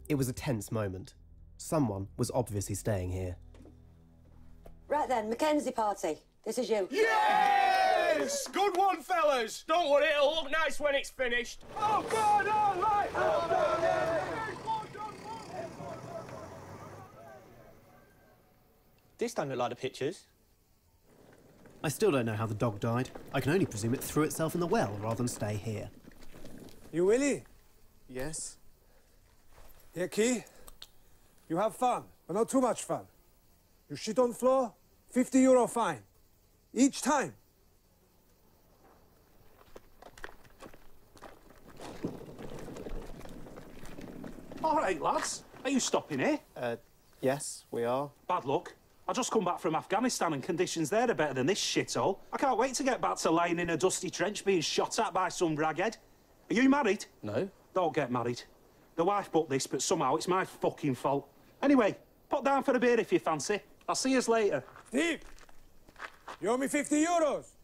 It was a tense moment. Someone was obviously staying here. Right then, Mackenzie party. This is you. Yes! Good one, fellas. Don't worry, it'll look nice when it's finished. Oh, God, all right! This don't look like the pictures. I still don't know how the dog died. I can only presume it threw itself in the well rather than stay here. You Willie? Yes. Here, Key. You have fun, but not too much fun. You shit on floor, €50 fine. Each time. All right, lads. Are you stopping here? Yes, we are. Bad luck. I just come back from Afghanistan and conditions there are better than this shithole. I can't wait to get back to lying in a dusty trench being shot at by some raghead. Are you married? No. Don't get married. The wife booked this, but somehow it's my fucking fault. Anyway, put down for a beer if you fancy. I'll see yous later. Steve, you owe me €50.